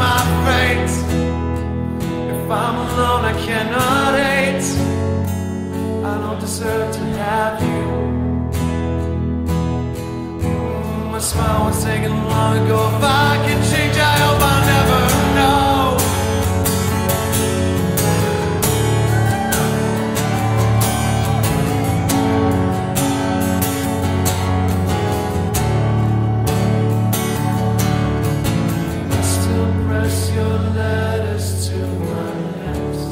my fate. If I'm alone, I cannot hate. I don't deserve to have you. My smile was taken long ago. If I can change, I hope I'll never know. Your letters to my lips,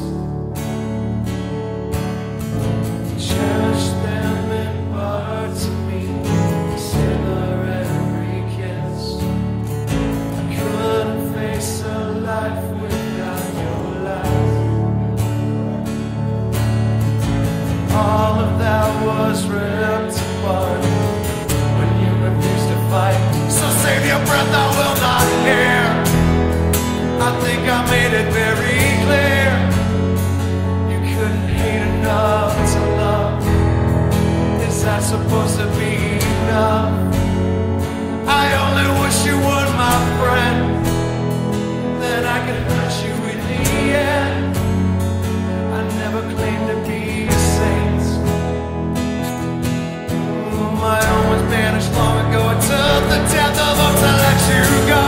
cherish them in parts of me, savor every kiss. I couldn't face a life without your lies. All of that was ripped apart when you refused to fight. So save your breath, I will not hear. I think I made it very clear. You couldn't hate enough to love. Is that supposed to be enough? I only wish you would, my friend. Then I could hurt you in the end. I never claimed to be a saint. My own was banished long ago. It took the death of them to let you go.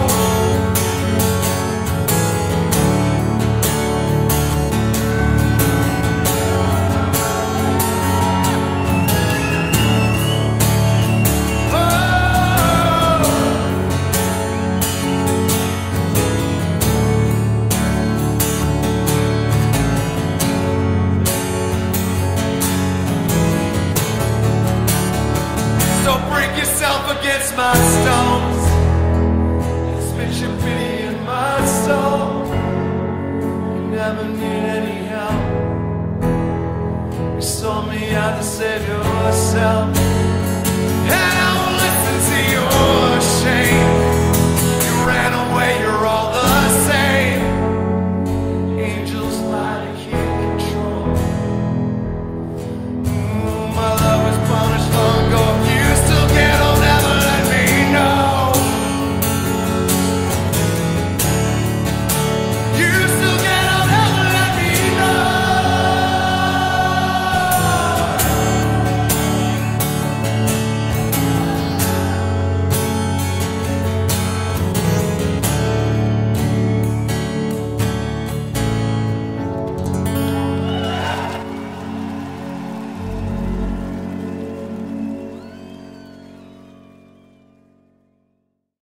Against my stones, spit your pity in my soul. You never need any help. You sold me out to save yourself.